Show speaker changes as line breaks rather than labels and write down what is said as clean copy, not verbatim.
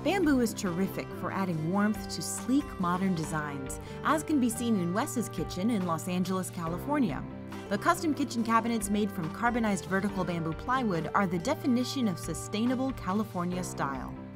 Bamboo is terrific for adding warmth to sleek, modern designs, as can be seen in Wes's kitchen in Los Angeles, California. The custom kitchen cabinets made from carbonized vertical bamboo plywood are the definition of sustainable California style.